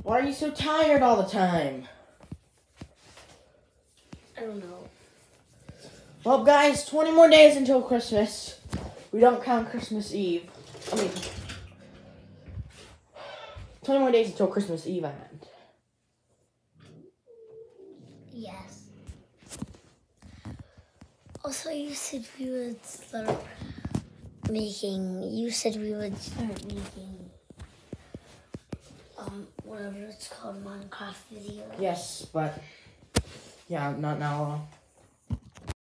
Why are you so tired all the time? I don't know. Well, guys, 20 more days until Christmas. We don't count Christmas Eve. 20 more days until Christmas Eve, I meant. Yes. Also, you said we would start making, whatever it's called, Minecraft videos. Yes, but, yeah, not now.